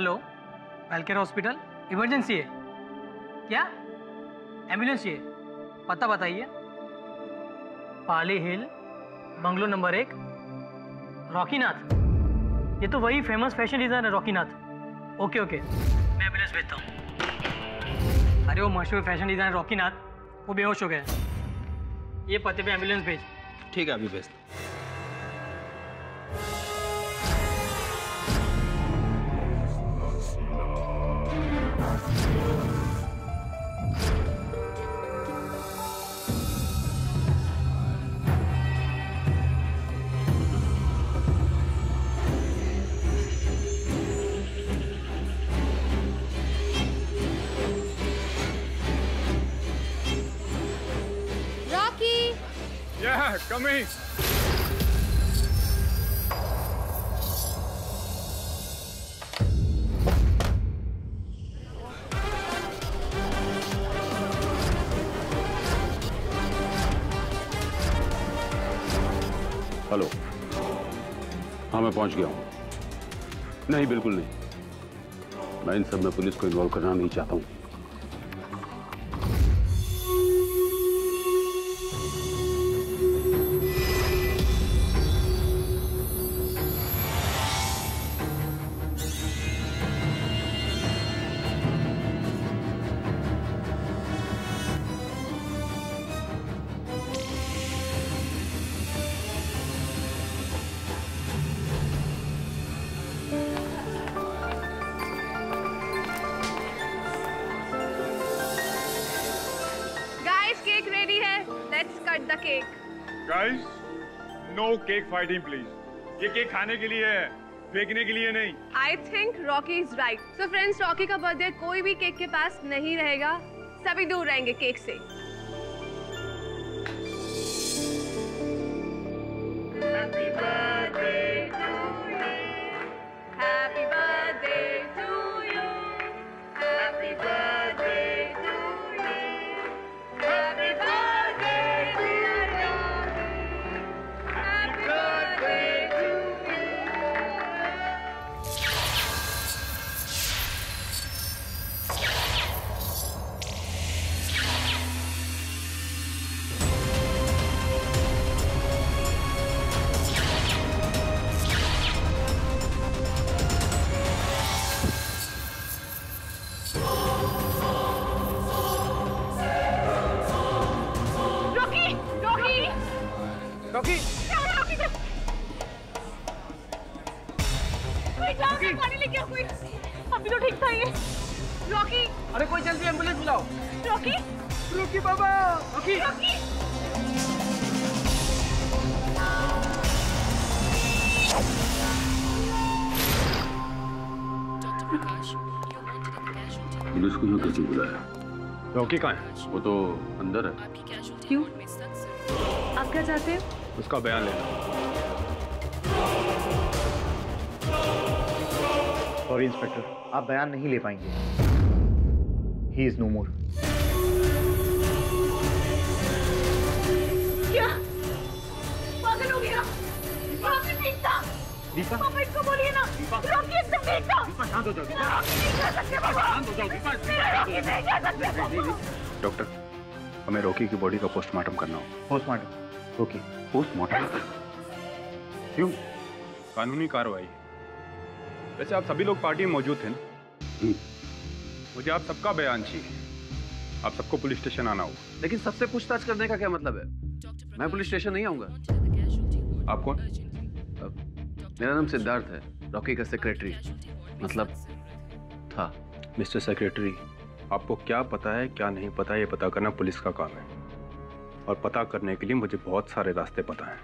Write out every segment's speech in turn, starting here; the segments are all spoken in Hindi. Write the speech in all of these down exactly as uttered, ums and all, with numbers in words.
हेलो, वेलकेयर हॉस्पिटल, इमरजेंसी है क्या? एम्बुलेंस चाहिए, पता बताइए। पाली हिल, बंगलो नंबर एक, रॉकीनाथ। ये तो वही फेमस फैशन डिजाइनर है रॉकीनाथ। ओके ओके, मैं एम्बुलेंस भेजता हूँ। अरे वो मशहूर फैशन डिजाइनर रॉकीनाथ, वो बेहोश हो गया। ये पते पे एम्बुलेंस भेज। ठीक है, अभी भेजता। Yeah, coming. हेलो, हाँ मैं पहुंच गया हूँ। नहीं बिल्कुल नहीं, मैं इन सब में पुलिस को इन्वॉल्व करना नहीं चाहता हूँ। Guys, no cake fighting, please. ये केक खाने के लिए है, फेंकने के लिए नहीं। I think Rocky is right. So friends, Rocky का बर्थडे कोई भी केक के पास नहीं रहेगा, सभी दूर रहेंगे केक से। Happy birthday to you. Happy birthday to you. Happy birthday to you. Happy birthday dear Rocky. Happy birthday to you. Rocky, Rocky से कोई जाओ ना, पानी लेके आओ कोई। अभी तो ठीक था ये। रॉकी, अरे कोई जल्दी एम्बुलेंस बुलाओ। रॉकी, रॉकी बाबा, रॉकी, रॉकी। पुलिस को क्यों कैसे बुलाया? रॉकी कहाँ है? वो तो अंदर है। क्यों? आप क्या चाहते हो? उसका बयान लेना। सॉरी इंस्पेक्टर, आप बयान नहीं ले पाएंगे। He is no more. क्या? पागल हो गया? रॉकी ठीक था। दीपा, पापा इसको बोलिए ना। रॉकी एकदम ठीक था। दीपा शांत हो जाओ। रॉकी नहीं कर सकते पापा। शांत हो जाओ दीपा। रॉकी नहीं कर सकते पापा। डॉक्टर, हमें रॉकी की बॉडी का पोस्टमार्टम करना हो। पोस्टमार्टम? ओके। पोस्टमार्टम क्यों? कानूनी कार्रवाई। वैसे आप सभी लोग पार्टी में मौजूद थे ना? मुझे आप सबका बयान चाहिए। आप सबको पुलिस स्टेशन आना होगा। लेकिन सबसे पूछताछ करने का क्या मतलब है? मैं पुलिस स्टेशन नहीं आऊंगा। आप कौन? मेरा नाम सिद्धार्थ है, रॉकी का सेक्रेटरी, मतलब था। मिस्टर सेक्रेटरी, आपको क्या पता है क्या नहीं पता है ये पता करना पुलिस का काम है, और पता करने के लिए मुझे बहुत सारे रास्ते पता हैं।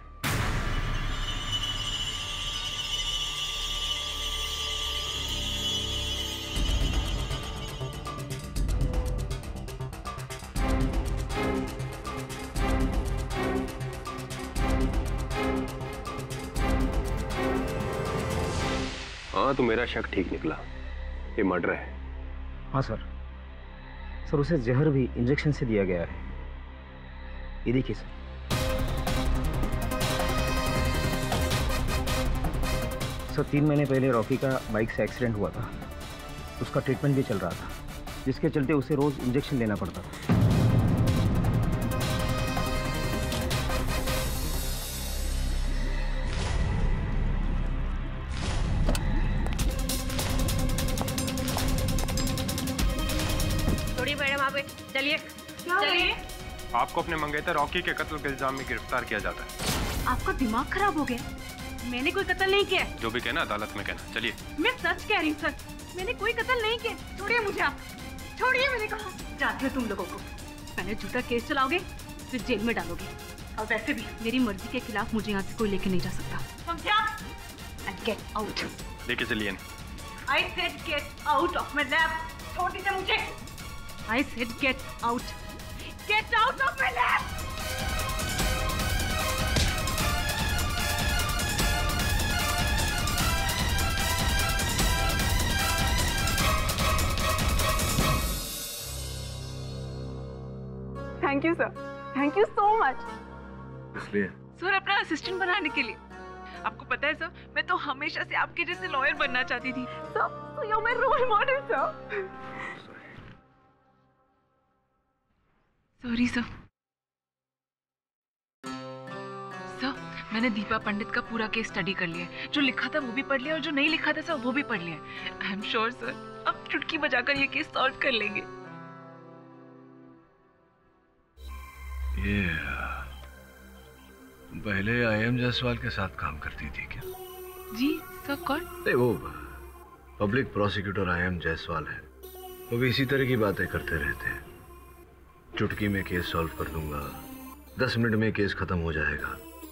हाँ, तो मेरा शक ठीक निकला, ये मर्डर है। हाँ सर। सर उसे जहर भी इंजेक्शन से दिया गया है। ये देखिए सर। सर तीन महीने पहले रॉकी का बाइक से एक्सीडेंट हुआ था। उसका ट्रीटमेंट भी चल रहा था, जिसके चलते उसे रोज इंजेक्शन लेना पड़ता था। थोड़ी मैडम आप चलिए चलिए। आपको अपने मंगेतर रॉकी के कत्ल के इल्जाम में गिरफ्तार किया जाता है। आपका दिमाग खराब हो गया? मैंने कोई कत्ल नहीं किया। जो भी कहना अदालत में कहना। चलिए। मैं सच कह रही हूँ सर, मैंने कोई कत्ल नहीं किया। छोड़िए मुझे, आप छोड़िए, मैंने कहा। जानती हो तुम लोगों को, पहले झूठा केस चलाओगे फिर जेल में डालोगे, और वैसे भी मेरी मर्जी के खिलाफ मुझे यहाँ से कोई लेके नहीं जा सकता, समझा? And get out. लेके चलिए। I said get out of my lab. छोड़ दीजिए मुझे। I said get out, get out of my lab. Thank you sir, thank you so much. इसलिए सर अपना असिस्टेंट बनाने के लिए। आपको पता है सर, मैं तो हमेशा से आपके जैसे लॉयर बनना चाहती थी। Sir, so you're my role model sir. Sorry sir. Sir, मैंने दीपा पंडित का पूरा केस स्टडी कर लिया है। जो लिखा था वो भी पढ़ लिया और जो नहीं लिखा था सर वो भी पढ़ लिया। आई एम श्योर सर, अब चुटकी बजाकर ये केस सॉल्व कर लेंगे। ये पहले आई एम जायसवाल के साथ काम करती थी क्या? जी सर, कौन? नहीं, वो public prosecutor I M Jaiswal है। वो भी इसी तरह की बातें करते रहते हैं। चुटकी में केस सॉल्व कर दूंगा, दस मिनट में केस खत्म हो जाएगा।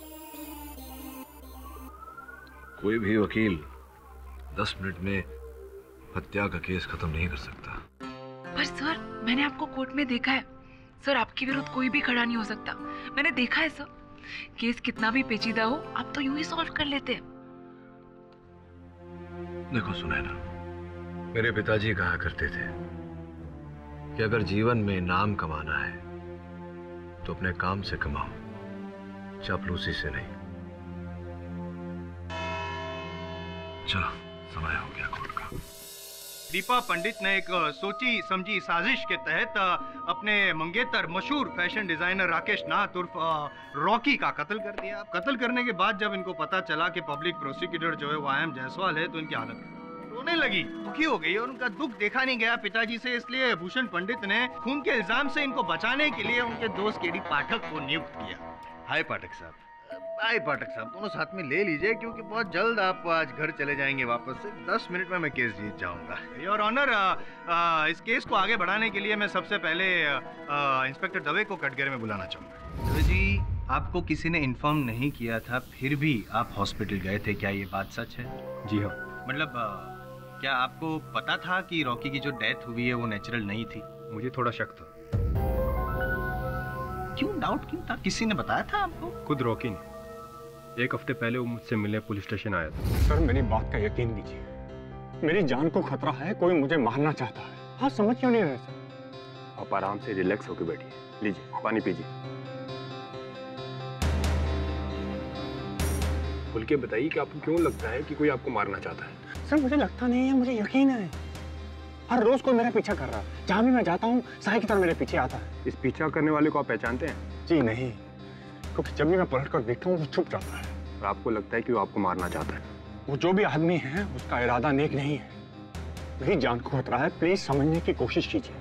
कोई भी वकील दस मिनट में हत्या का केस खत्म नहीं कर सकता। पर सर, मैंने आपको कोर्ट में देखा है सर, आपके विरुद्ध कोई भी खड़ा नहीं हो सकता। मैंने देखा है सर, केस कितना भी पेचीदा हो आप तो यूं ही सॉल्व कर लेते हैं। देखो सुनैना, मेरे पिताजी कहा करते थे कि अगर जीवन में नाम कमाना है तो अपने काम से कमाओ, चापलूसी से नहीं। चलो, समय हो गया कोर्ट का। दीपा पंडित ने एक सोची समझी साजिश के तहत अपने मंगेतर मशहूर फैशन डिजाइनर राकेश नाथ उर्फ रॉकी का कत्ल कर दिया। कत्ल करने के बाद जब इनको पता चला कि पब्लिक प्रोसिक्यूटर जो है वो आई एम जायसवाल है, तो इनकी हालत रोने लगी, दुखी हो गई और उनका दुख देखा नहीं गया पिताजी से। इसलिए भूषण पंडित ने खून के इल्जाम से इनको बचाने के लिए उनके दोस्त के डी पाठक को नियुक्त किया। हाय पाठक साहब। हाय पाठक साहब, दोनों साथ में ले लीजिए क्योंकि बहुत जल्द आप आज घर चले जाएंगे वापस से। दस मिनट में मैं केस जीत जाऊंगा। योर ऑनर, इस केस को आगे बढ़ाने के लिए मैं सबसे पहले आ, इंस्पेक्टर दवे को कटघरे में बुलाना चाहूंगा। दवे जी, आपको किसी ने इन्फॉर्म नहीं किया था, फिर भी आप हॉस्पिटल गए थे, क्या ये बात सच है? जी हाँ। मतलब आ, क्या आपको पता था कि रॉकी की जो डेथ हुई है वो नेचुरल नहीं थी? मुझे थोड़ा शक था। क्यों डाउट क्यों था? किसी ने बताया था आपको? खुद रॉकी ने। एक हफ्ते पहले वो मुझसे मिलने पुलिस स्टेशन आया था। सर, मेरी बात का यकीन कीजिए, मेरी जान को खतरा है, कोई मुझे मारना चाहता है। हाँ, समझ क्यों नहीं रहे सर? आप आराम से रिलैक्स होकर बैठिए, लीजिए पानी पीजिए। खुल के बताइए कि आपको क्यों लगता है कि कोई आपको मारना चाहता है? सर, मुझे लगता नहीं है, मुझे यकीन है। हर रोज कोई मेरा पीछा कर रहा है, जहाँ भी मैं जाता हूँ साई की तरह मेरे पीछे आता है। इस पीछा करने वाले को आप पहचानते हैं? जी नहीं, क्योंकि जब भी मैं पलट कर देखता हूँ वो छुप जाता है। और आपको लगता है कि वो आपको मारना चाहता है? वो जो भी आदमी है उसका इरादा नेक नहीं है। मेरी जान को खतरा है, प्लीज समझने की कोशिश कीजिए।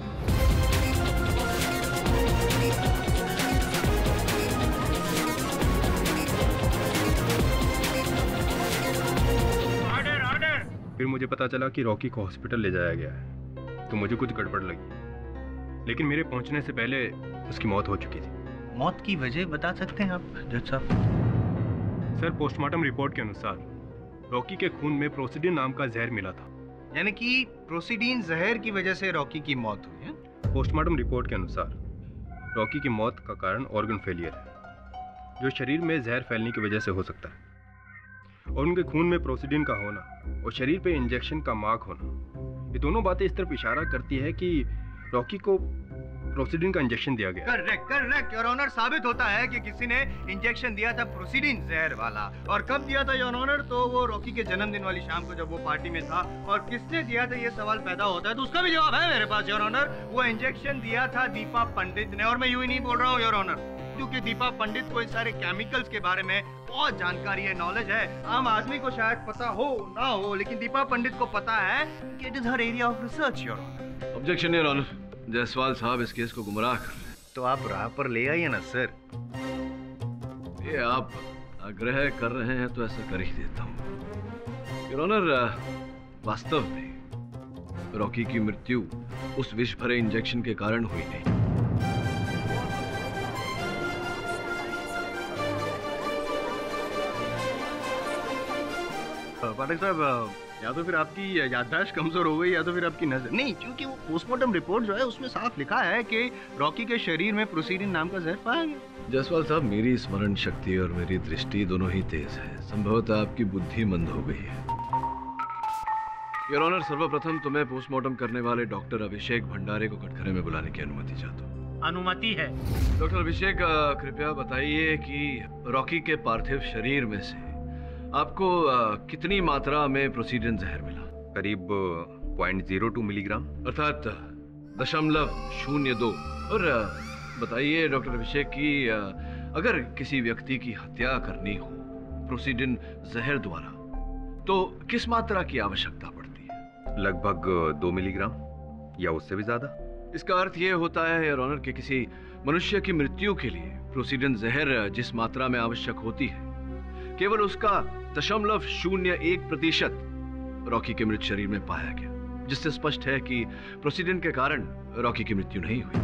फिर मुझे पता चला कि रॉकी को हॉस्पिटल ले जाया गया है, तो मुझे कुछ गड़बड़ लगी, लेकिन मेरे पहुंचने से पहले उसकी मौत हो चुकी थी। मौत की वजह बता सकते हैं आप जज साहब? सर, पोस्टमार्टम रिपोर्ट के अनुसार रॉकी के खून में प्रोसिडिन नाम का जहर मिला था। यानी कि प्रोसिडीन जहर की वजह से रॉकी की मौत हुई है? पोस्टमार्टम रिपोर्ट के अनुसार रॉकी की मौत का कारण ऑर्गन फेलियर है, जो शरीर में जहर फैलने की वजह से हो सकता है। और उनके खून में प्रोसिडीन का होना और शरीर पे इंजेक्शन का मार्क होना, ये दोनों बातें इस तरफ इशारा करती है कि रॉकी को प्रोसीडिन का इंजेक्शन दिया गया। करेक्ट करेक्ट योर ऑनर, साबित होता है कि किसी ने इंजेक्शन दिया था प्रोसीडिन जहर वाला। और कब दिया था योर ऑनर? तो वो रॉकी के जन्मदिन वाली शाम को जब वो पार्टी में था। और किसने दिया था ये सवाल पैदा होता है, तो उसका भी जवाब है मेरे पास योर ऑनर। वो इंजेक्शन दिया था दीपा पंडित ने। और मैं यूं ही नहीं बोल रहा हूँ योर ऑनर, क्योंकि दीपा पंडित को इन सारे केमिकल्स के बारे में बहुत जानकारी है, नॉलेज है। आम आदमी को शायद पता हो ना हो, लेकिन दीपा पंडित को पता है कि it is her area of research your honour. Objection your honour, Jaiswal साहब इस केस को गुमराह कर रहे हैं। तो आप राह पर ले आइए ना सर। ये आप आग्रह कर रहे हैं तो ऐसा कर ही देता हूँ योर ऑनर। वास्तव में रॉकी की मृत्यु उस विष भरे इंजेक्शन के कारण हुई नहीं। पाठक साहब, या तो फिर आपकी याददाश्त कमजोर हो गई या तो फिर आपकी नजर नहीं, क्योंकि वो पोस्टमार्टम रिपोर्ट जो है उसमें साफ लिखा है कि रॉकी के शरीर में प्रोसीडिन नाम का जहर पाया गया। जायसवाल साहब, मेरी स्मरण शक्ति और मेरी दृष्टि दोनों ही तेज है। संभवतः आपकी बुद्धि मंद हो गई है। योर ऑनर, सर्वप्रथम तो मैं पोस्टमार्टम करने वाले डॉक्टर अभिषेक भंडारे को कटघरे में बुलाने की अनुमति चाहता हूँ। अनुमति है। डॉक्टर अभिषेक, कृपया बताइए कि रॉकी के पार्थिव शरीर में से आपको कितनी मात्रा में प्रोसीडिन जहर मिला? करीब पॉइंट जीरो टू मिलीग्राम, अर्थात दशमलव शून्य दो। और बताइए डॉक्टर अभिषेक कि अगर किसी व्यक्ति की हत्या करनी हो प्रोसीडिन जहर द्वारा तो किस मात्रा की आवश्यकता पड़ती है? लगभग दो मिलीग्राम या उससे भी ज्यादा। इसका अर्थ यह होता है योर ऑनर कि किसी मनुष्य की मृत्यु के लिए प्रोसीडिन जहर जिस मात्रा में आवश्यक होती है केवल उसका दशमलव शून्य एक प्रतिशत रॉकी के मृत शरीर में पाया गया, जिससे स्पष्ट है कि प्रोसीडिन के कारण रॉकी की मृत्यु नहीं हुई।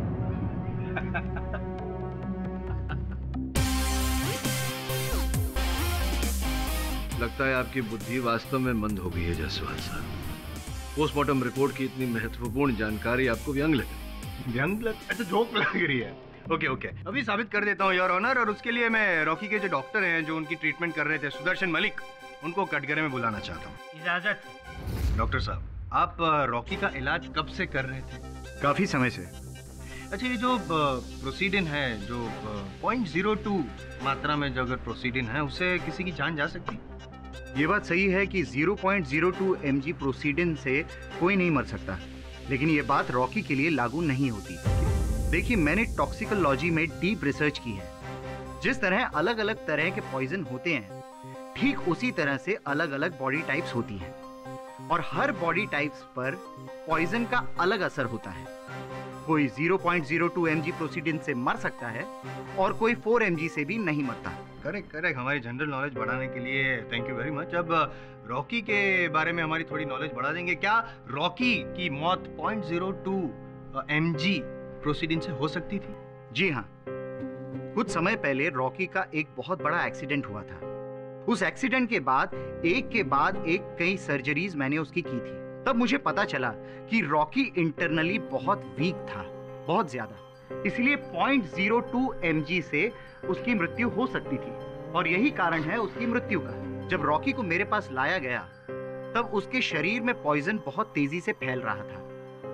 लगता है आपकी बुद्धि वास्तव में मंद हो गई है जायसवाल साहब। पोस्टमार्टम रिपोर्ट की इतनी महत्वपूर्ण जानकारी आपको व्यंग लगी। व्यंग लग अच्छा जोक लग रही है। ओके ओके अभी साबित कर देता हूँ योर ऑनर। और उसके लिए मैं रॉकी के जो डॉक्टर हैं जो उनकी ट्रीटमेंट कर रहे थे, सुदर्शन मलिक, उनको कटघरे में बुलाना चाहता हूँ। इजाजत। डॉक्टर साहब, आप रॉकी का इलाज कब से कर रहे थे? काफी समय से। अच्छा, ये जो प्रोसीडिन है, जो पॉइंट जीरो टू मात्रा में जो अगर प्रोसीडिन है उससे किसी की जान जा सकती? ये बात सही है कि zero point zero two mg procedin से कोई नहीं मर सकता, लेकिन ये बात रॉकी के लिए लागू नहीं होती। देखिए, मैंने टॉक्सिकोलॉजी में डीप रिसर्च की है। जिस तरह अलग अलग तरह के पॉइजन होते हैं, ठीक उसी तरह से अलग अलग बॉडी टाइप्स होती हैं, और हर बॉडी टाइप्स पर पॉइजन का अलग असर होता है। कोई zero point zero two mg procedin से मर सकता है और कोई फोर एमजी से भी नहीं मरता। करेक्ट करेक्ट हमारी जनरल नॉलेज बढ़ाने के लिए थैंक यू वेरी मच। अब रॉकी के बारे में हमारी थोड़ी नॉलेज बढ़ा देंगे। क्या रॉकी की मौत point zero two mg procedin से हो सकती थी? जी हाँ, कुछ समय पहले रॉकी का एक बहुत बड़ा एक्सीडेंट हुआ था। उस एक्सीडेंट के बाद एक के बाद एक कई सर्जरीज मैंने उसकी की थी। तब मुझे पता चला कि रॉकी इंटरनली बहुत वीक था, बहुत ज्यादा। इसलिए पॉइंट ज़ीरो टू एमजी से उसकी मृत्यु हो सकती थी, और यही कारण है उसकी मृत्यु का। जब रॉकी को मेरे पास लाया गया तब उसके शरीर में पॉइजन बहुत तेजी से फैल रहा था।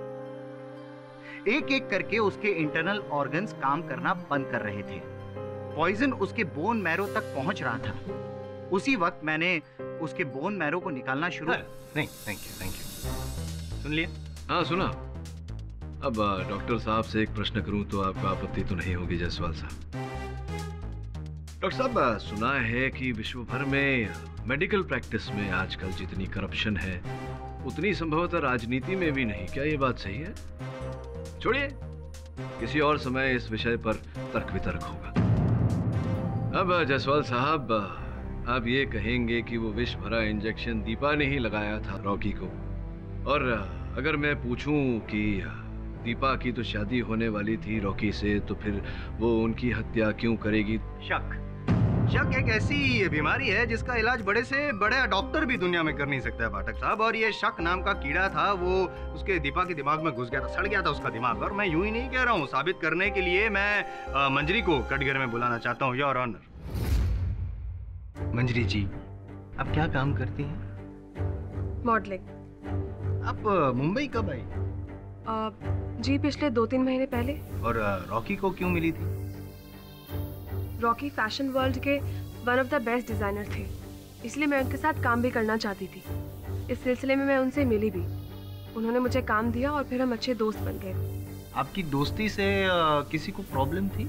एक एक करके उसके इंटरनल ऑर्गन्स काम करना बंद कर रहे थे। पॉइजन उसके बोन मैरो तक पहुंच रहा था। उसी वक्त मैंने उसके बोन मैरो को निकालना शुरू नहीं थैंक यू थैंक यू सुन लिया? हाँ सुना। अब डॉक्टर साहब से एक प्रश्न करूं तो आपको आपत्ति तो नहीं होगी जायसवाल साहब? डॉक्टर साहब, सुना है कि विश्व भर में मेडिकल प्रैक्टिस में आजकल जितनी करप्शन है उतनी संभवतः राजनीति में भी नहीं। क्या ये बात सही है? छोड़िए, किसी और समय इस विषय पर तर्क वितर्क होगा। अब जायसवाल साहब, आप ये कहेंगे कि वो विष भरा इंजेक्शन दीपा ने ही लगाया था रॉकी को, और अगर मैं पूछूं कि दीपा की तो शादी होने वाली थी रॉकी से, तो फिर वो उनकी हत्या क्यों करेगी? शक शक एक ऐसी बीमारी है जिसका इलाज बड़े से बड़ा डॉक्टर भी दुनिया में कर नहीं सकता है पाठक साहब। और ये शक नाम का कीड़ा था, वो उसके दीपा के दिमाग में घुस गया था, सड़ गया था उसका दिमाग। और मैं यूं ही नहीं कह रहा हूँ, साबित करने के लिए मैं आ, मंजरी को कटघरे में बुलाना चाहता हूँ योर ऑनर। मंजरी जी, आप क्या काम करती हैं? मॉडलिंग। आप मुंबई कब आई? जी पिछले दो तीन महीने पहले। और रॉकी को क्यों मिली थी? रॉकी फैशन वर्ल्ड के one of the best designer थे, इसलिए मैं उनके साथ काम भी करना चाहती थी। इस सिलसिले में मैं उनसे मिली भी, उन्होंने मुझे काम दिया और फिर हम अच्छे दोस्त बन गए। आपकी दोस्ती से आ, किसी को प्रॉब्लम थी?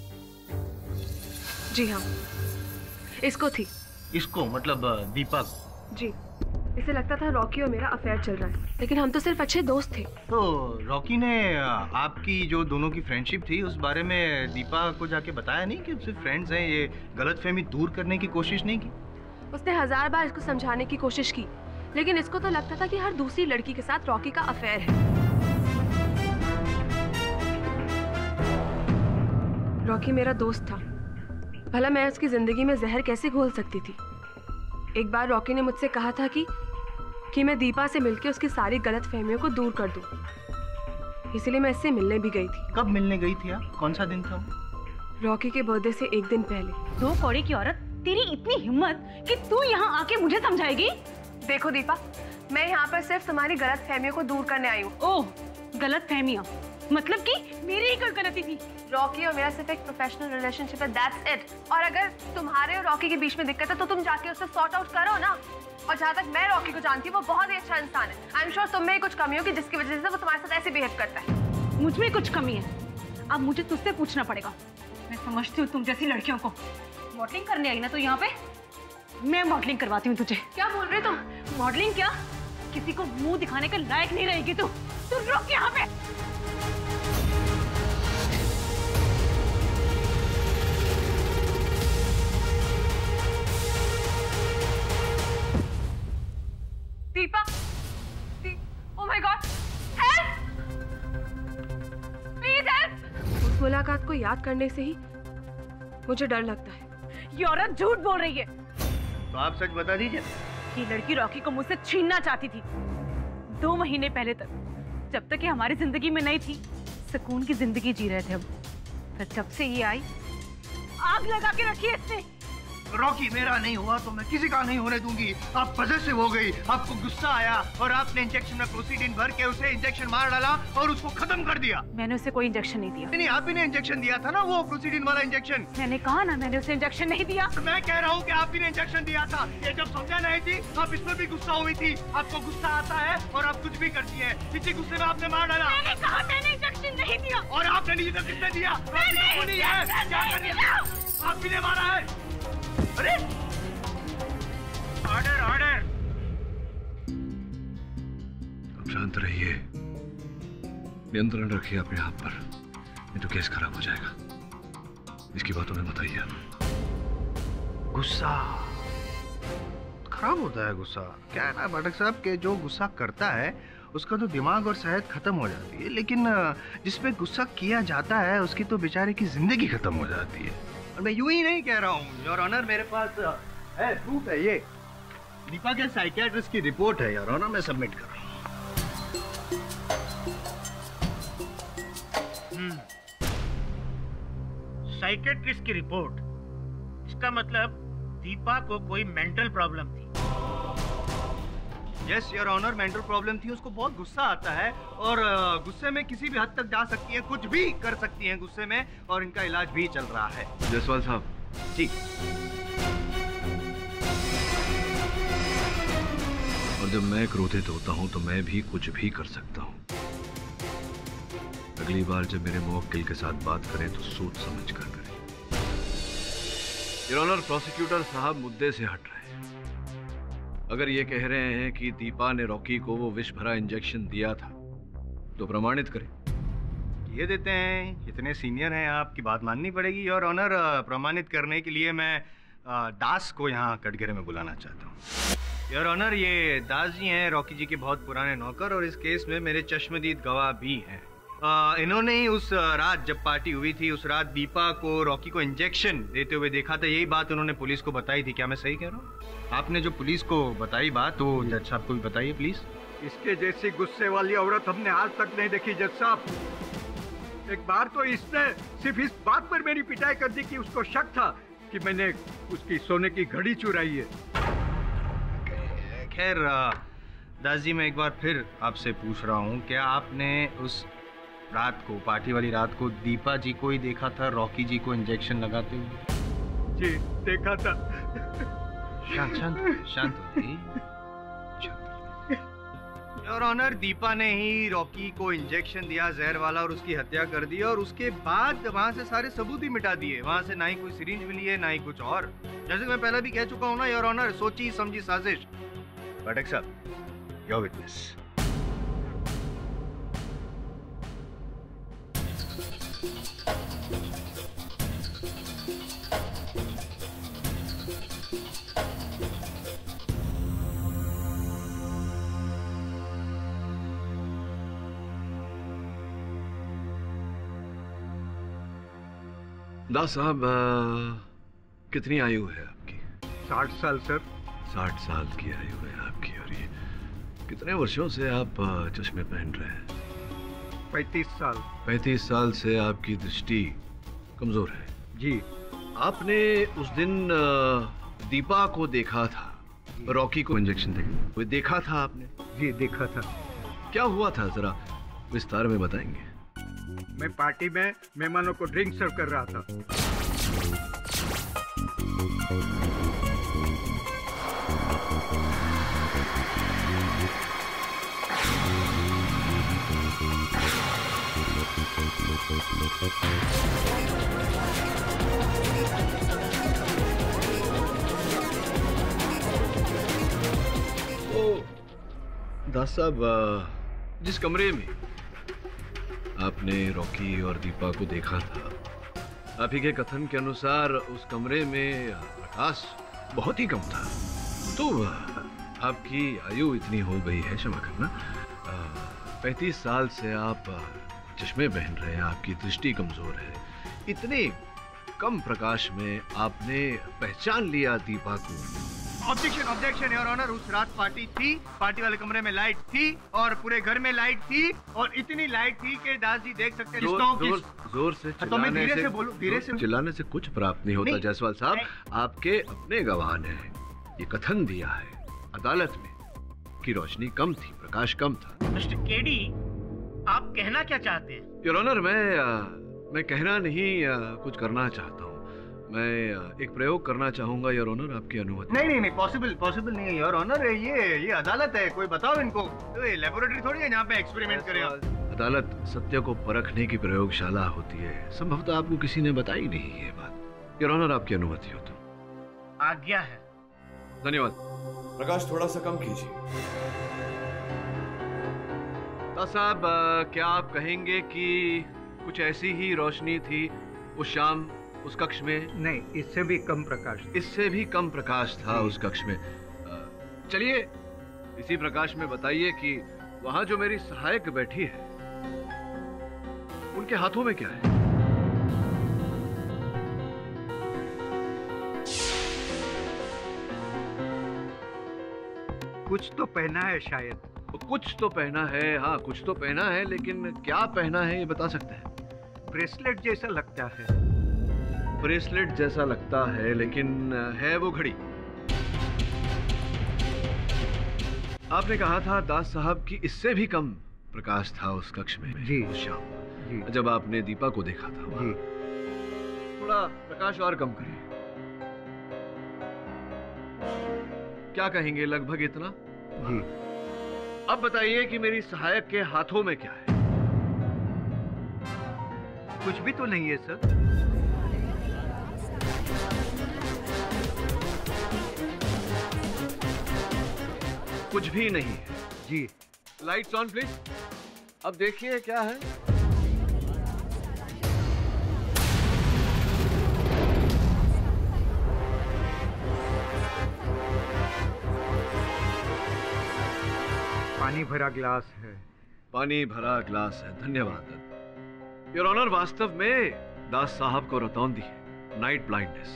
जी हाँ, इसको थी। इसको मतलब दीपक? जी, इसे लगता था रॉकी और मेरा अफेयर चल रहा है, लेकिन हम तो सिर्फ अच्छे दोस्त थे। तो रॉकी ने आपकी जो दोनों की फ्रेंडशिप थी उस बारे में दीपा को जाके बताया नहीं कि सिर्फ फ्रेंड्स हैं, ये गलतफहमी दूर करने की कोशिश नहीं की? उसने हजार बार इसको समझाने की कोशिश की, लेकिन इसको तो लगता था कि हर दूसरी लड़की के साथ रॉकी का अफेयर है। रॉकी मेरा दोस्त था, भला मैं उसकी जिंदगी में जहर कैसे घोल सकती थी। एक बार रॉकी ने मुझसे कहा था कि कि मैं दीपा से मिलकर उसकी सारी गलतफहमियों को दूर कर दूं, इसीलिए मैं इससे मिलने भी गई थी। कब मिलने गई थी आप? कौन सा दिन था? रॉकी के बर्थडे से एक दिन पहले। दो कौड़ी की औरत, तेरी इतनी हिम्मत कि तू यहाँ आके मुझे समझाएगी? देखो दीपा, मैं यहाँ पर सिर्फ तुम्हारी गलतफहमियों को दूर करने आई हूँ। ओह, गलतफहमियाँ? मतलब कि मेरी ही कोई गलती थी? रॉकी और मेरा सिर्फ एक प्रोफेशनल रिलेशनशिप है, दैट्स इट। और अगर तुम्हारे और रॉकी के बीच में दिक्कत है तो तुम जाके उससे सॉर्ट आउट करो ना। और जहाँ तक मैं रॉकी को जानती हूँ, वो बहुत ही अच्छा इंसान है। आई एम श्योर तुम में कुछ कमी होगी जिसकी वजह से वो तुम्हारे साथ ऐसे बिहेव करता है। मुझ में कुछ कमी है? अब मुझे तुझसे पूछना पड़ेगा। मैं समझती हूँ तुम जैसी लड़कियों को। मॉडलिंग करने आई ना तो यहाँ पे? मैं मॉडलिंग करवाती हूँ तुझे। क्या बोल रहे तुम? मॉडलिंग क्या? किसी को मुंह दिखाने के लायक नहीं रहेगी तू। तू रुक यहाँ पे। Deepa, oh my god, help! Please help! उस मुलाकात को याद करने से ही मुझे डर लगता है। ये औरत झूठ बोल रही है। तो आप सच बता दीजिए। ये लड़की रॉकी को मुझसे छीनना चाहती थी। दो महीने पहले तक, जब तक ये हमारी जिंदगी में नहीं थी, सुकून की जिंदगी जी रहे थे हम। पर जब से ये आई, आग लगा के रखी है इसने। रॉकी मेरा नहीं हुआ तो मैं किसी का नहीं होने दूंगी। आप पॉसेसिव हो गई, आपको गुस्सा आया और आपने इंजेक्शन में प्रोसीडिन भर के उसे इंजेक्शन मार डाला और उसको खत्म कर दिया। मैंने उसे कोई इंजेक्शन नहीं दिया। नहीं, आप ही ने इंजेक्शन दिया था ना, वो प्रोसीडिन वाला इंजेक्शन। मैंने कहा ना, मैंने उसे इंजेक्शन नहीं दिया। तो मैं कह रहा हूँ कि आप ही ने इंजेक्शन दिया था। ये जब समझा नहीं थी, आप इस पर भी गुस्सा हुई थी। आपको गुस्सा आता है और आप कुछ भी करती है। इसी गुस्से में आपने मार डाला। मैंने कहा मैंने इंजेक्शन नहीं दिया। और आपने नहीं दिया, किसने दिया? आप ही ने मारा है। अरे ऑर्डर ऑर्डर। अब शांत रहिए, नियंत्रण रखिए अपने आप पर, नहीं तो केस खराब हो जाएगा। इसकी बातों में मत आइए। गुस्सा खराब होता है। गुस्सा क्या है ना पाठक साहब, के जो गुस्सा करता है उसका तो दिमाग और सेहत खत्म हो जाती है, लेकिन जिसपे गुस्सा किया जाता है उसकी तो बेचारे की जिंदगी खत्म हो जाती है। और मैं यूं ही नहीं कह रहा हूँ योर ऑनर, मेरे पास है प्रूफ है। ये दीपा के साइकियाट्रिस्ट की रिपोर्ट है योर ऑनर, मैं सबमिट कर रहा हूँ। साइकियाट्रिस्ट की रिपोर्ट, इसका मतलब दीपा को कोई मेंटल प्रॉब्लम थी। Yes your honour, mental problem थी। उसको बहुत गुस्सा आता है और गुस्से में किसी भी हद तक जा सकती है, कुछ भी कर सकती हैं गुस्से में, और इनका इलाज भी चल रहा है। जसवाल साहब जी। और जब मैं क्रोधित होता हूं तो मैं भी कुछ भी कर सकता हूं। अगली बार जब मेरे मुवक्किल के साथ बात करें तो सोच समझ कर करें। योर ऑनर, प्रोसिक्यूटर साहब मुद्दे से हट रहे हैं। अगर ये कह रहे हैं कि दीपा ने रॉकी को वो विष भरा इंजेक्शन दिया था तो प्रमाणित करें। ये देते हैं, इतने सीनियर हैं, आपकी बात माननी पड़ेगी योर ऑनर। प्रमाणित करने के लिए मैं दास को यहाँ कटघरे में बुलाना चाहता हूँ। योर ऑनर, ये दास जी हैं रॉकी जी के बहुत पुराने नौकर और इस केस में मेरे चश्मदीद गवाह भी हैं। इन्होंने ही उस रात जब पार्टी हुई थी, उस रात दीपा को रॉकी को इंजेक्शन देते हुए देखा था। यही बात उन्होंने पुलिस को बताई थी। क्या मैं सही कह रहा हूँ? आपने जो पुलिस को बताई बात, तो जज साहब को भी बताइए प्लीज। इसके जैसी गुस्से वाली औरत हमने आज तक नहीं देखी जज साहब। एक बार तो इसने सिर्फ इस बात पर मेरी पिटाई कर दी कि उसको शक था कि मैंने उसकी सोने की घड़ी चुराई है। खैर दास जी, मैं एक बार फिर आपसे पूछ रहा हूँ, क्या आपने उस रात को, पार्टी वाली रात को दीपा जी को ही देखा था रॉकी जी को इंजेक्शन लगाते हुए। जी देखा था। शांत शांत शांत हो जी। योर ऑनर, दीपा ने ही रॉकी को इंजेक्शन दिया जहर वाला और उसकी हत्या कर दी, और उसके बाद वहां से सारे सबूत ही मिटा दिए। वहां से ना ही कोई सिरिंज मिली है, ना ही कुछ और। जैसे मैं पहले भी कह चुका हूं ना योर ऑनर, सोची समझी साजिश। But accept your witness. Das साहब, कितनी आयु है आपकी? साठ साल सर। साठ साल की आयु है आपकी, और ये कितने वर्षों से आप अ, चश्मे पहन रहे हैं? पैंतीस साल। पैंतीस साल से आपकी दृष्टि कमजोर है? जी। आपने उस दिन अ, दीपा को देखा था, रॉकी को इंजेक्शन देंगे, वो देखा था आपने? जी देखा था। क्या हुआ था, जरा विस्तार में बताएंगे? मैं पार्टी में मेहमानों को ड्रिंक सर्व कर रहा था। तो दास साहब, जिस कमरे में आपने रॉकी और दीपा को देखा था, आप ही के कथन के अनुसार उस कमरे में प्रकाश बहुत ही कम था। तो आपकी आयु इतनी हो गई है, क्षमा करना, पैंतीस साल से आप चश्मे पहन रहे हैं, आपकी दृष्टि कमजोर है। इतने कम प्रकाश में आपने पहचान लिया दीपा को? ऑब्जेक्शन ऑब्जेक्शन योर ऑनर, उस रात पार्टी थी, पार्टी वाले कमरे में लाइट थी और पूरे घर में लाइट थी, और इतनी लाइट थी कि दास जी देख सकते हैं। जोर, जोर, जोर से तो मैं धीरे से बोलूं, धीरे से चिल्लाने से कुछ प्राप्त नहीं होता। जायसवाल साहब, आपके अपने गवाह ने ये कथन दिया है अदालत में कि रोशनी कम थी, प्रकाश कम था। मिस्टर केडी, आप कहना क्या चाहते हैं? योर ऑनर, मैं आ, मैं कहना नहीं आ, कुछ करना चाहता हूँ। मैं आ, एक प्रयोग करना चाहूंगा योर ऑनर, आपकी अनुमति? नहीं नहीं नहीं, पॉसिबल पॉसिबल नहीं है योर ऑनर। ये ये अदालत है, कोई बताओ इनको। तो ये लेबोरेटरी थोड़ी है जहाँ पे एक्सपेरिमेंट करें आप। अदालत सत्य को परखने की प्रयोगशाला होती है। संभवतः आपको किसी ने बताई नहीं ये बात। योर ऑनर, आपकी अनुमति हो तो? आज्ञा है। धन्यवाद। प्रकाश थोड़ा सा कम कीजिए। तो साहब, क्या आप कहेंगे कि कुछ ऐसी ही रोशनी थी उस शाम उस कक्ष में? नहीं, इससे भी कम प्रकाश। इससे भी कम प्रकाश था उस कक्ष में। चलिए इसी प्रकाश में बताइए कि वहां जो मेरी सहायक बैठी है, उनके हाथों में क्या है? कुछ तो पहना है शायद। कुछ तो पहना है, हाँ कुछ तो पहना है, लेकिन क्या पहना है ये बता सकते हैं? ब्रेसलेट जैसा लगता है। ब्रेसलेट जैसा लगता है, लेकिन है वो घड़ी। आपने कहा था दास साहब कि इससे भी कम प्रकाश था उस कक्ष में जी उस शाम, जी जब आपने दीपा को देखा था वहाँ। थोड़ा प्रकाश और कम करिए। क्या कहेंगे, लगभग इतना? जी। अब बताइए कि मेरी सहायक के हाथों में क्या है? कुछ भी तो नहीं है सर। कुछ भी नहीं है। जी। Lights on please. अब देखिए क्या है। पानी भरा ग्लास है। पानी भरा ग्लास है, धन्यवाद योर ऑनर। वास्तव में दास साहब को रतौंदी है, नाइट ब्लाइंडनेस।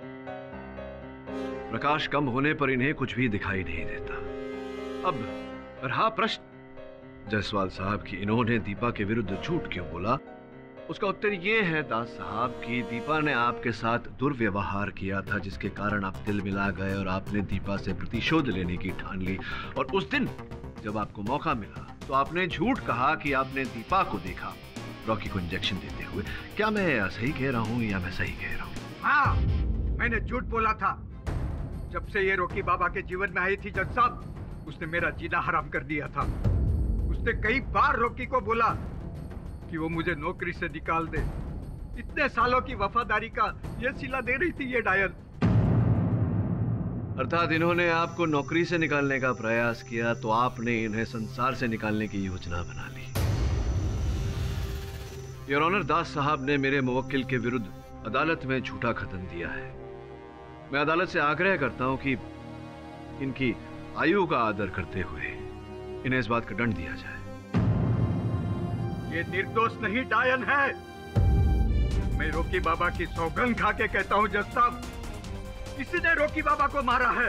प्रकाश कम होने पर इन्हें कुछ भी दिखाई नहीं देता। अब रहा प्रश्न जायसवाल साहब कि इन्होंने दीपा के विरुद्ध झूठ क्यों बोला, उसका उत्तर यह है दास साहब कि दीपा ने आपके साथ दुर्व्यवहार किया था, जिसके कारण आप दिल मिला गए और आपने दीपा से प्रतिशोध लेने की ठान ली। और उस दिन जब आपको मौका मिला तो आपने झूठ कहा कि आपने दीपा को देखा, रॉकी को इंजेक्शन देते हुए। क्या मैं सही कह रहा हूँ या मैं सही कह रहा हूँ? हाँ, मैंने झूठ बोला था। जब से ये रॉकी बाबा के जीवन में आई थी जज साहब, उसने मेरा जीना हराम कर दिया था। उसने कई बार रॉकी को बोला कि वो मुझे नौकरी से निकाल दे। इतने सालों की वफादारी का ये सिला दे रही थी ये डायन। अर्थात इन्होंने आपको नौकरी से निकालने का प्रयास किया तो आपने इन्हें संसार से निकालने की योजना बना ली। योर ऑनर, दास साहब ने मेरे मुवक्किल के विरुद्ध अदालत में झूठा खतन दिया है। मैं अदालत से आग्रह करता हूं कि इनकी आयु का आदर करते हुए इन्हें इस बात का दंड दिया जाए। ये निर्दोष नहीं डायन है। मैं रॉकी बाबा की सौगंध खा के कहता हूं जज साहब, इसने रॉकी बाबा को मारा है।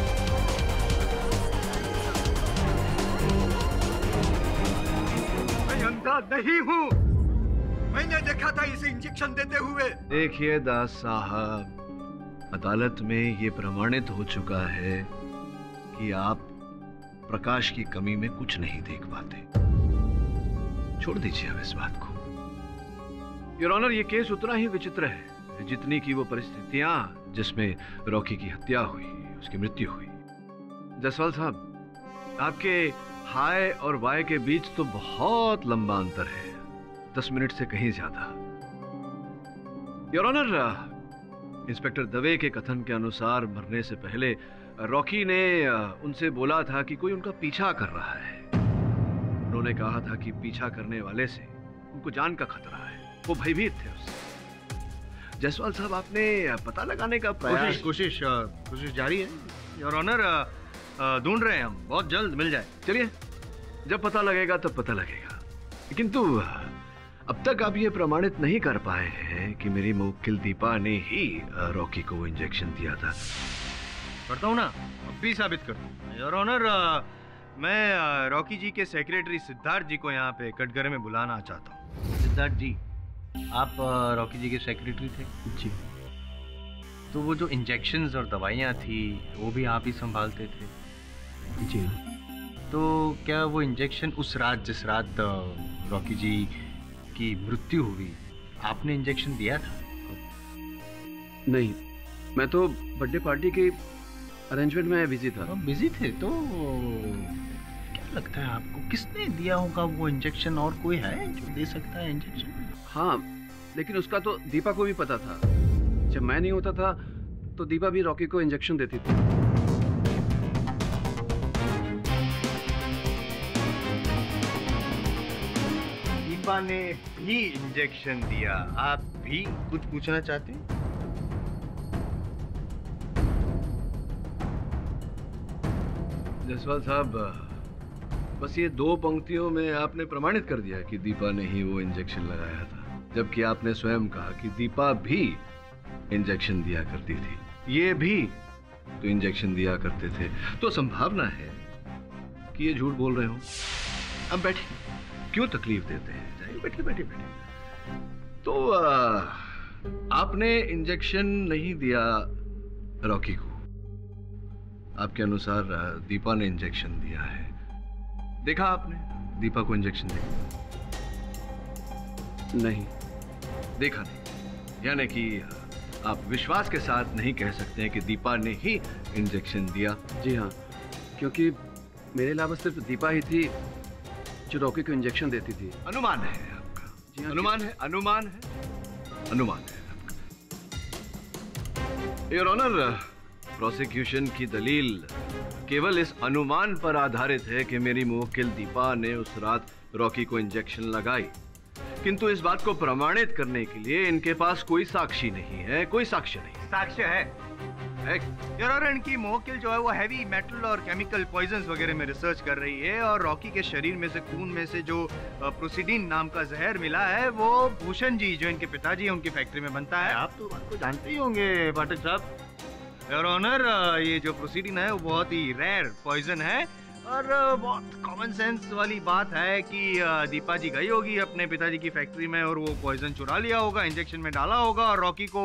मैं अंधा नहीं हूं। मैंने देखा था इसे इंजेक्शन देते हुए। देखिए दास साहब, अदालत में ये प्रमाणित हो चुका है कि आप प्रकाश की कमी में कुछ नहीं देख पाते। छोड़ दीजिए अब इस बात को। योर ऑनर, ये केस उतना ही विचित्र है जितनी की वो परिस्थितियां जिसमें रॉकी की हत्या हुई, उसकी मृत्यु हुई। जसवाल साहब, आपके हाय और वाय के बीच तो बहुत लंबा अंतर है, दस मिनट से कहीं ज्यादा। योर ऑनर, इंस्पेक्टर दवे के कथन के अनुसार मरने से पहले रॉकी ने उनसे बोला था कि कोई उनका पीछा कर रहा है। उन्होंने कहा था कि पीछा करने वाले से उनको जान का खतरा है, वो भयभीत थे उससे। जसवाल साहब, आपने पता लगाने का प्रयास कोशिश कोशिश कोशिश जारी है योर ऑनर। ढूंढ रहे हैं हम, बहुत जल्द मिल जाए। चलिए, जब पता लगेगा तब पता लगेगा। किंतु अब तक आप ये प्रमाणित नहीं कर पाए हैं कि मेरी मुवक्किल दीपा ने ही रॉकी को इंजेक्शन दिया था। करता हूँ ना, अब भी साबित कर दूँ। योर ऑनर, मैं रॉकी जी के सेक्रेटरी सिद्धार्थ जी को यहाँ पे कटघरे में बुलाना चाहता हूँ। सिद्धार्थ जी, आप रॉकी जी के सेक्रेटरी थे? जी। तो वो जो इंजेक्शंस और दवाइयाँ थी वो भी आप ही संभालते थे? जी। तो क्या वो इंजेक्शन उस रात, जिस रात रॉकी जी की मृत्यु हुई, आपने इंजेक्शन दिया था? नहीं, मैं तो बर्थडे पार्टी के अरेंजमेंट में बिजी था। बिजी थे? तो क्या लगता है आपको किसने दिया होगा वो इंजेक्शन? और कोई है जो दे सकता है इंजेक्शन? हाँ, लेकिन उसका तो दीपा को भी पता था। जब मैं नहीं होता था तो दीपा भी रॉकी को इंजेक्शन देती थी। दीपा ने भी इंजेक्शन दिया। आप भी कुछ पूछना चाहते हैं? जसवाल साहब, बस ये दो पंक्तियों में आपने प्रमाणित कर दिया कि दीपा ने ही वो इंजेक्शन लगाया था, जबकि आपने स्वयं कहा कि दीपा भी इंजेक्शन दिया करती थी, ये भी तो इंजेक्शन दिया करते थे। तो संभावना है कि ये झूठ बोल रहे हो। अब बैठिए, क्यों तकलीफ देते हैं? जाइए, बैठिए बैठिए बैठिए। तो आ, आपने इंजेक्शन नहीं दिया रॉकी को, आपके अनुसार दीपा ने इंजेक्शन दिया है। देखा आपने दीपा को इंजेक्शन दिया? नहीं देखा नहीं, यानी कि आप विश्वास के साथ नहीं कह सकते हैं कि दीपा ने ही इंजेक्शन दिया? जी हाँ, क्योंकि मेरे अलावा सिर्फ दीपा ही थी जो रॉकी को इंजेक्शन देती थी। अनुमान है आपका? जी हाँ, अनुमान है, अनुमान है, अनुमान है आपका। योर ऑनर, प्रोसिक्यूशन की दलील केवल इस अनुमान पर आधारित है कि मेरी मुवक्किल दीपा ने उस रात रॉकी को इंजेक्शन लगाई, किंतु इस बात को प्रमाणित करने के लिए इनके पास कोई साक्षी नहीं है, कोई साक्ष्य नहीं। साक्ष्य है, है? यार, और इनकी मुवक्किल जो है वो हैवी मेटल और केमिकल पॉइजन्स वगैरह में रिसर्च कर रही है, और रॉकी के शरीर में से, खून में से जो प्रोसीडिन नाम का जहर मिला है वो भूषण जी, जो इनके पिताजी हैं, उनकी फैक्ट्री में बनता है। आप तो बात को जानते ही होंगे पाठक साहब। योर ऑनर, ये जो प्रोसीडिन है वो बहुत ही रेयर पॉइजन है, और बहुत कॉमन सेंस वाली बात है कि दीपा जी गई होगी अपने पिताजी की फैक्ट्री में और वो पॉइजन चुरा लिया होगा, इंजेक्शन में डाला होगा, और रॉकी को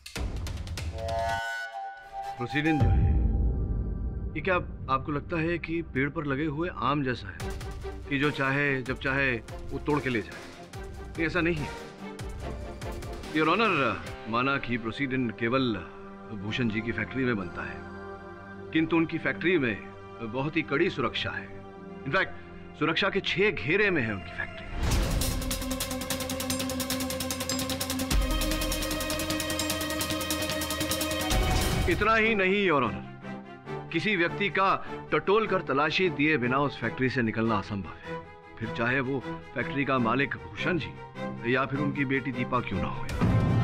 प्रोसीडिन जो है ये क्या आपको लगता है कि पेड़ पर लगे हुए आम जैसा है कि जो चाहे जब चाहे वो तोड़ के ले जाए? ये ऐसा नहीं है योर ऑनर। माना कि प्रोसीडेंट केवल भूषण जी की फैक्ट्री में बनता है, किंतु उनकी फैक्ट्री में बहुत ही कड़ी सुरक्षा है। इनफैक्ट सुरक्षा के छह घेरे में है उनकी फैक्ट्री। इतना ही नहीं योर ऑनर, किसी व्यक्ति का टटोल कर तलाशी दिए बिना उस फैक्ट्री से निकलना असंभव है, फिर चाहे वो फैक्ट्री का मालिक भूषण जी या फिर उनकी बेटी दीपा क्यों ना हो।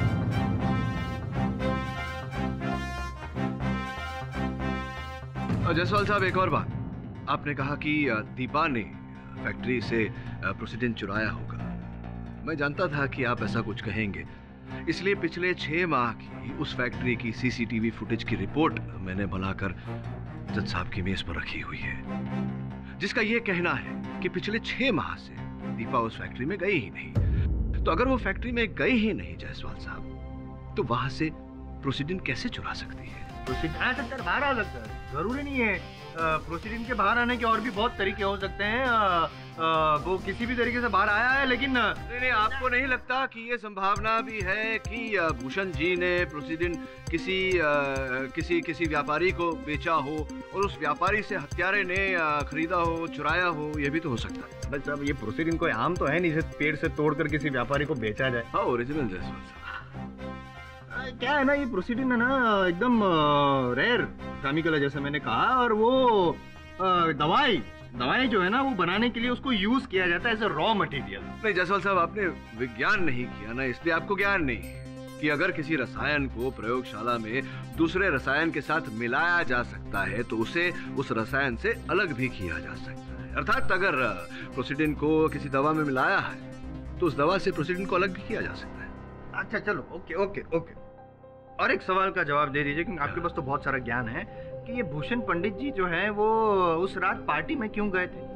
जायसवाल साहब, एक और बात, आपने कहा कि दीपा ने फैक्ट्री से प्रोसीडेंट चुराया होगा। मैं जानता था कि आप ऐसा कुछ कहेंगे, इसलिए पिछले छह माह की उस फैक्ट्री की सीसीटीवी फुटेज की रिपोर्ट मैंने बनाकर जज साहब की मेज पर रखी हुई है, जिसका यह कहना है कि पिछले छह माह से दीपा उस फैक्ट्री में गई ही नहीं। तो अगर वो फैक्ट्री में गई ही नहीं जायसवाल साहब, तो वहां से प्रोसीडेंट कैसे चुरा सकती है? प्रोसीडेंट आ सकता है, बाहर आ सकता है, जरूरी नहीं है। प्रोसीडिंग के बाहर आने के और भी बहुत तरीके हो सकते हैं। आ, आ, वो किसी भी तरीके से बाहर आया है, लेकिन नहीं नहीं, आपको नहीं लगता कि ये संभावना भी है कि भूषण जी ने प्रोसीडेंट किसी आ, किसी किसी व्यापारी को बेचा हो और उस व्यापारी से हत्यारे ने खरीदा हो, चुराया हो? ये भी तो हो सकता है। बस अब ये प्रोसीडिंग कोई आम तो है नहीं, इसे पेड़ से तोड़कर किसी व्यापारी को बेचा जाए। हाँ, ओरिजिनल जैसा क्या है ना, ये प्रोसीडिंग है ना एकदम रेयर केमिकल है, जैसे मैंने कहा। और वो दवाई दवाई जो है ना, वो बनाने के लिए उसको यूज किया जाता है एज अ रॉ मटेरियल। नहीं जायसवाल साहब, आपने विज्ञान नहीं किया ना, इसलिए आपको ज्ञान नहीं कि अगर किसी रसायन को प्रयोगशाला में दूसरे रसायन के साथ मिलाया जा सकता है तो उसे उस रसायन से अलग भी किया जा सकता है। अर्थात अगर प्रोसीडिंग को किसी दवा में मिलाया है तो उस दवा से प्रोसीडिंग को अलग भी किया जा सकता है। अच्छा चलो, ओके ओके ओके। और एक सवाल का जवाब दे दीजिए, क्योंकि आपके पास तो बहुत सारा ज्ञान है, कि ये भूषण पंडित जी जो हैं वो उस रात पार्टी में क्यों गए थे?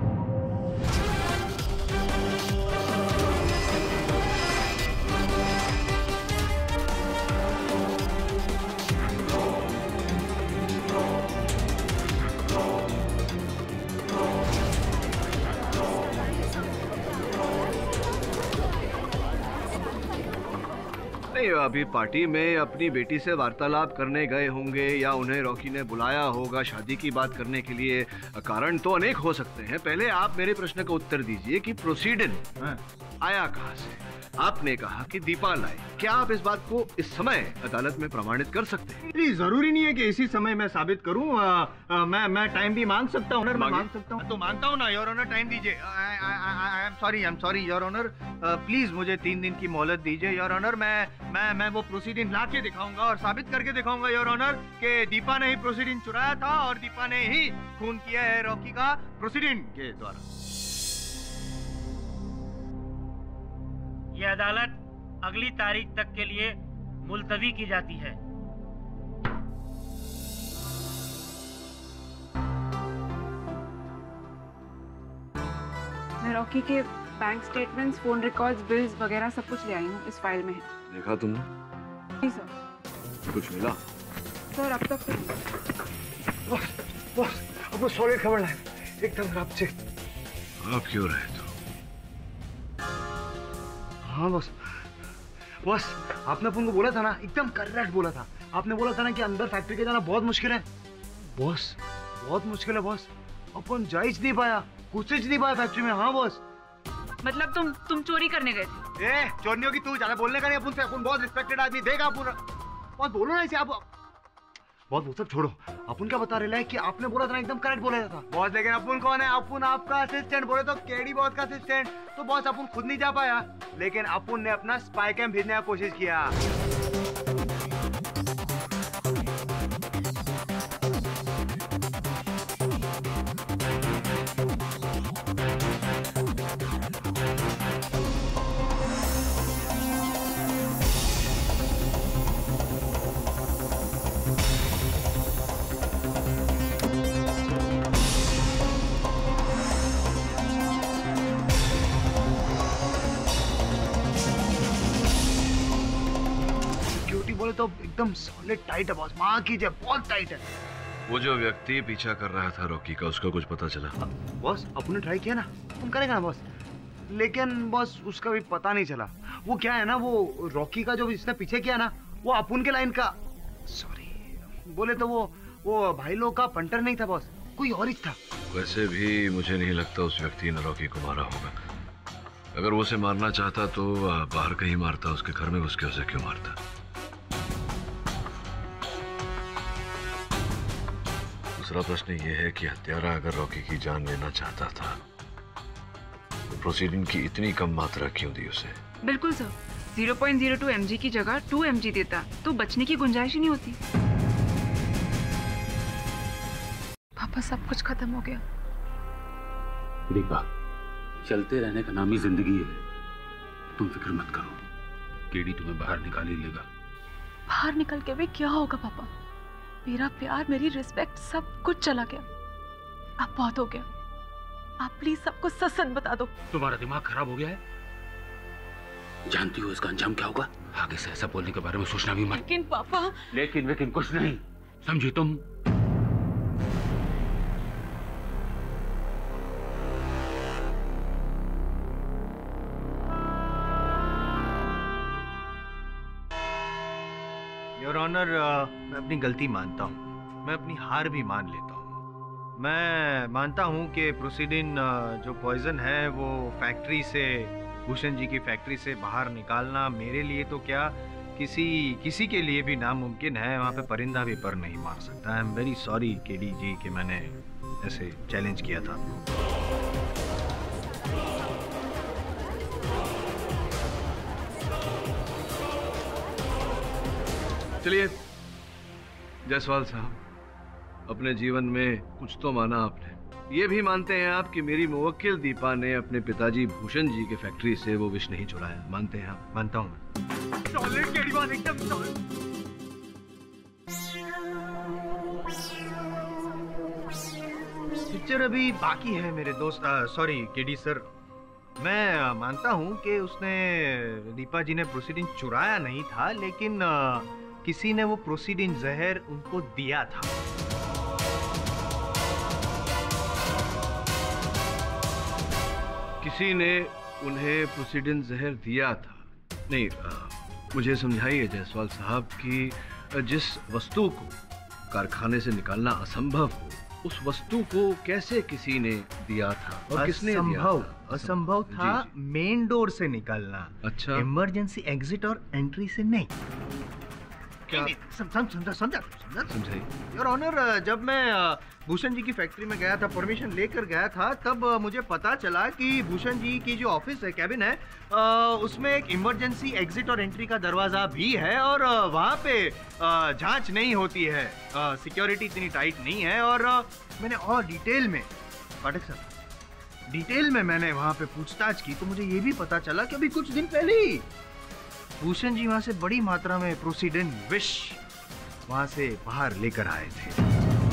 अभी पार्टी में अपनी बेटी से वार्तालाप करने गए होंगे या उन्हें रॉकी ने बुलाया होगा शादी की बात करने के लिए। कारण तो अनेक हो सकते हैं। पहले आप मेरे प्रश्न का उत्तर दीजिए कि प्रोसीडेंट आया कहां से? आपने कहा कि दीपा लाई। क्या आप इस बात को इस समय अदालत में प्रमाणित कर सकते हैं? नहीं, जरूरी नहीं है कि इसी समय मैं साबित करूं। आ, आ, मैं मैं टाइम भी मांग सकता हूं। मैं मांग सकता हूं तो मांगता हूं ना योर ऑनर, टाइम दीजिए। I'm sorry, I'm sorry your honour, please मुझे तीन दिन की मोहलत दीजिए योर ऑनर। मैं मैं मैं वो प्रोसीडिंग ला के दिखाऊंगा और साबित करके दिखाऊंगा योर ऑनर कि दीपा ने ही प्रोसीडिंग चुराया था और दीपा ने ही खून किया है रॉकी का प्रोसीडिंग के द्वारा। ये अदालत अगली तारीख तक के लिए मुलतवी की जाती है। मैं रॉकी के bank statements, phone records, bills वगैरह सब कुछ ले आई हूँ, इस फाइल में है। देखा तुमने? नहीं सर। कुछ मिला? सर अब तक तो बस अब सॉलिड खबर है एकदम रात से। आप क्यों रहे तो? हाँ बस बस आपने अपन को बोला था ना, एकदम करेक्ट बोला था। आपने बोला था ना कि अंदर फैक्ट्री के जाना बहुत मुश्किल है। बॉस बहुत मुश्किल है बॉस, अपन जा ही नहीं पाया, कुछ नहीं पाया फैक्ट्री में। हाँ बॉस। मतलब तुम तुम चोरी करने गए थे? ए, चोरनियों की तू ज्यादा बोलने का नहीं अपन से, अपन बहुत रिस्पेक्टेड आदमी। देगा अपन बहुत बोलो ना इसे आप, बहुत वो सब छोड़ो। अपन क्या बता रहे हैं कि आपने बोला था ना, एकदम करेक्ट बोला था बॉस। लेकिन अपन कौन है? अपन आपका असिस्टेंट। बोले तो केडी बॉस का असिस्टेंट। तो बॉस अपन खुद नहीं जा पाया, लेकिन अपन ने अपना स्पाई कैम भेजने की कोशिश किया। तो एकदम सॉलिड टाइट है बॉस, मां कीजिए, बहुत टाइट है। वो जो व्यक्ति पीछा कर रहा था रॉकी का, उसका कुछ पता चला? बॉस अपन ने ट्राई किया ना, अपन करेगा ना बॉस। लेकिन बॉस उसका भी पता नहीं चला। वो क्या है ना, वो रॉकी का जो इसने पीछे किया ना, वो अपुन के लाइन का, सॉरी बोले तो वो वो भाई लोग का पंटर नहीं था बॉस, कोई और ही था। वैसे भी मुझे नहीं लगता उस व्यक्ति ने रॉकी को मारा होगा। अगर वो उसे मारना चाहता तो बाहर कहीं मारता, उसके घर में घुस के उसे क्यों मारता? दूसरा प्रश्न ये है कि हत्यारा अगर रॉकी की जान लेना चाहता था तो प्रोसीडिंग की इतनी कम मात्रा क्यों दी उसे? बिल्कुल sir, zero point zero two mg की जगह टू एमजी देता तो बचने की गुंजाइश ही नहीं होती। पापा सब कुछ खत्म हो गया। दीपा, चलते रहने का नाम ही जिंदगी है, तुम फिक्र मत करो, केडी तुम्हें बाहर निकाल ही लेगा। बाहर निकल के भी क्या होगा पापा? मेरा प्यार, मेरी रिस्पेक्ट, सब कुछ चला गया। अब बहुत हो गया, आप प्लीज सबको सच सच बता दो। तुम्हारा दिमाग खराब हो गया है? जानती हो इसका अंजाम क्या होगा? आगे से ऐसा बोलने के बारे में सोचना भी मत। लेकिन पापा। लेकिन लेकिन कुछ नहीं, समझी तुम? योर ऑनर, मैं अपनी गलती मानता हूँ, मैं अपनी हार भी मान लेता हूँ। मैं मानता हूँ कि प्रोसीडिन जो पॉइजन है वो फैक्ट्री से, भूषण जी की फैक्ट्री से बाहर निकालना मेरे लिए तो क्या, किसी किसी के लिए भी नामुमकिन है। वहाँ पे परिंदा भी पर नहीं मार सकता। I'm very sorry KD ji कि मैंने ऐसे चैलेंज किया था आपको। चलिए जायसवाल साहब, अपने जीवन में कुछ तो माना आपने। ये भी मानते हैं आप कि मेरी मुवक्किल दीपा ने अपने पिताजी भूषण जी के फैक्ट्री से वो विष नहीं चुराया? मानते हैं आप? मानता हूँ मैं। एकदम पिक्चर अभी बाकी है मेरे दोस्त। सॉरी केडी सर, मैं मानता हूँ कि उसने, दीपा जी ने प्रोसीडिंग चुराया नहीं था, लेकिन आ, किसी ने वो प्रोसीडिंग जहर उनको दिया था। किसी ने उन्हें प्रोसीडिंग जहर दिया था? नहीं, आ, मुझे समझाइए जायसवाल साहब कि जिस वस्तु को कारखाने से निकालना असंभव हो, उस वस्तु को कैसे किसी ने दिया था और किसने दिया था? असंभव था मेन डोर से निकालना। अच्छा, इमरजेंसी एग्जिट और एंट्री से नहीं। क्या? समझा समझा समझा समझाइए। योर ऑनर, जब मैं भूषण जी की फैक्ट्री में गया था, परमिशन लेकर गया था, तब मुझे पता चला कि भूषण जी की जो ऑफिस है, कैबिन है, उसमें एक इमरजेंसी एग्जिट और एंट्री का दरवाजा भी है और वहाँ पे जांच नहीं होती है, सिक्योरिटी इतनी टाइट नहीं है। और मैंने और डिटेल में, पाठक साहब, डिटेल में मैंने वहाँ पे पूछताछ की तो मुझे ये भी पता चला कि अभी कुछ दिन पहले ही भूषण जी वहाँ से बड़ी मात्रा में प्रोसीडिन विष वहाँ से बाहर लेकर आए थे।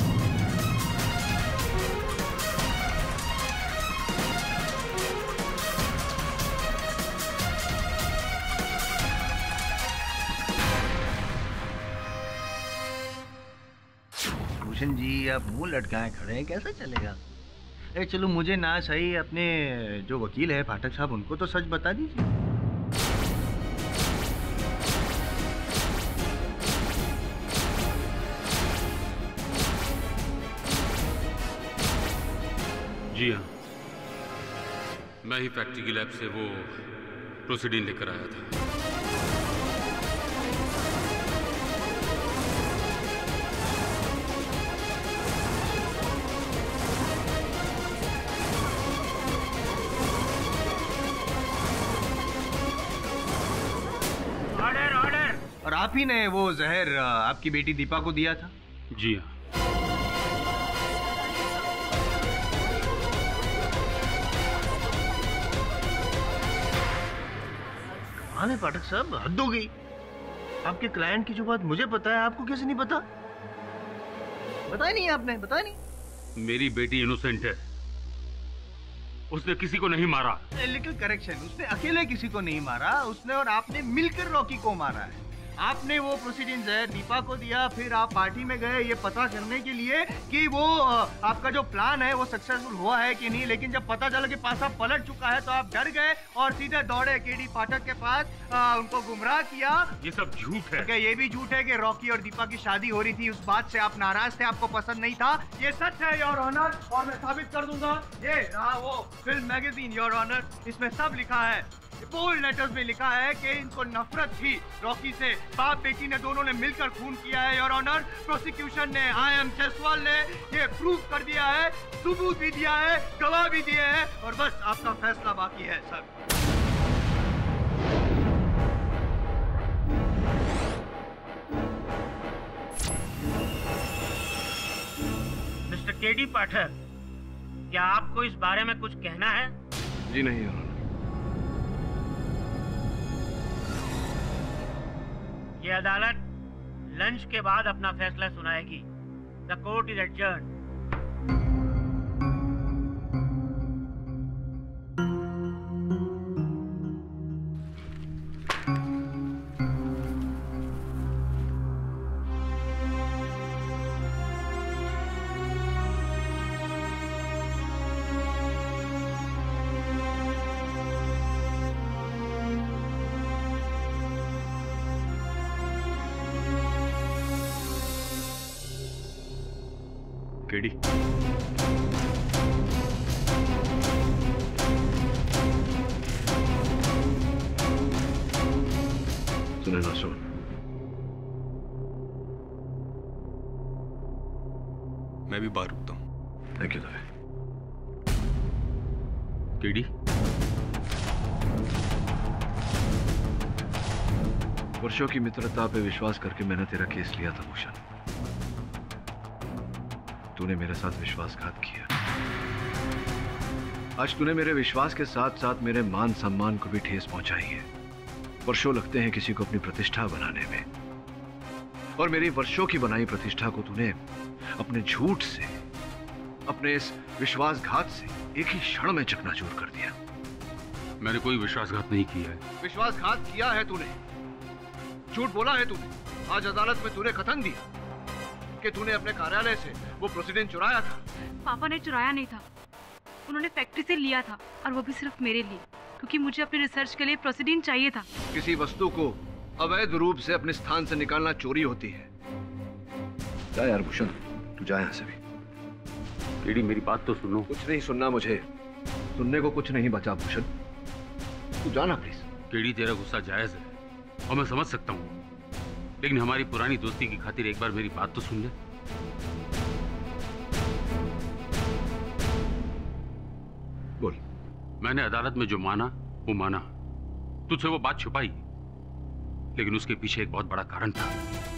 भूषण जी, आप मुंह लटकाए खड़े हैं, कैसे चलेगा? ए चलो, मुझे ना सही, अपने जो वकील है पाठक साहब, उनको तो सच बता दीजिए। जी हाँ, मैं ही फैक्ट्री की लैब से वो प्रोसीडिंग लेकर आया था। Order order. और आप ही ने वो जहर आपकी बेटी दीपा को दिया था? जी हाँ। हाँ पाठक साहब, हद हो गई। आपके क्लाइंट की जो बात मुझे पता है, आपको कैसे नहीं पता? बताया नहीं आपने, बताया नहीं। मेरी बेटी इनोसेंट है, उसने किसी को नहीं मारा। लिटिल करेक्शन, उसने अकेले किसी को नहीं मारा, उसने और आपने मिलकर रॉकी को मारा है। आपने वो प्रोसीडिंग जहर दीपा को दिया, फिर आप पार्टी में गए ये पता करने के लिए कि वो आपका जो प्लान है वो सक्सेसफुल हुआ है कि नहीं, लेकिन जब पता चला कि पासा पलट चुका है तो आप डर गए और सीधे दौड़े केडी पाठक के पास, आ, उनको गुमराह किया। ये सब झूठ है। क्या ये भी झूठ है कि रॉकी और दीपा की शादी हो रही थी, उस बात से आप नाराज थे, आपको पसंद नहीं था? ये सच है योर ऑनर, और मैं साबित कर दूंगा। ये रहा वो फिल्म मैगजीन योर ऑनर, इसमें सब लिखा है, बोल्ड लेटर्स में लिखा है कि इनको नफरत थी रॉकी से, बाप बेटी ने दोनों ने मिलकर खून किया है योर ऑनर। प्रोसिक्यूशन ने, आई एम जसवाल ने ये प्रूव कर दिया है, सबूत भी दिया है, गवाह भी दिए हैं, और बस आपका फैसला बाकी है सर। मिस्टर केडी पाठक, क्या आपको इस बारे में कुछ कहना है? जी नहीं योर ऑनर। ये अदालत लंच के बाद अपना फैसला सुनाएगी। The court is adjourned. KD, सुने ना सुन, मैं भी बाहर रुकता हूँ। Thank you Dave. केडी, वर्षों की मित्रता पे विश्वास करके मैंने तेरा केस लिया था भूषण। तूने मेरे साथ विश्वासघात किया। आज तूने मेरे विश्वास के साथ साथ मेरे मान सम्मान को भी ठेस पहुंचाई है। वर्षों लगते हैं किसी को अपनी प्रतिष्ठा बनाने में, और मेरी वर्षों की बनाई प्रतिष्ठा को तूने अपने झूठ से, अपने इस विश्वासघात से एक ही क्षण में चकनाचूर कर दिया। मैंने कोई विश्वासघात नहीं किया है। विश्वासघात किया है तूने, झूठ बोला है तूने। आज अदालत में तूने कथन दिया कि तूने अपने कार्यालय से वो प्रोसीडिंग चुराया था। पापा ने चुराया नहीं था, उन्होंने फैक्ट्री से लिया था, और वो भी सिर्फ मेरे लिए, क्योंकि मुझे अपने रिसर्च के लिए प्रोसीडिंग चाहिए था। किसी वस्तु को अवैध रूप से अपने स्थान से निकालना चोरी होती है। जा यार भूषण, तू जा यहाँ से भी। केडी, मेरी बात तो सुनो। कुछ नहीं सुनना मुझे, सुनने को कुछ नहीं बचा भूषण, तू जाना प्लीज। केडी, तेरा गुस्सा जायज है और मैं समझ सकता हूँ, लेकिन हमारी पुरानी दोस्ती की खातिर एक बार मेरी बात तो सुन ले। बोल। मैंने अदालत में जो माना वो माना, तुझसे वो बात छुपाई, लेकिन उसके पीछे एक बहुत बड़ा कारण था।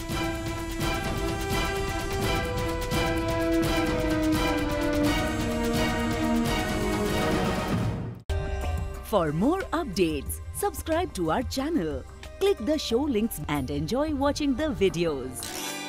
For more updates, subscribe to our channel, click the show links and enjoy watching the videos.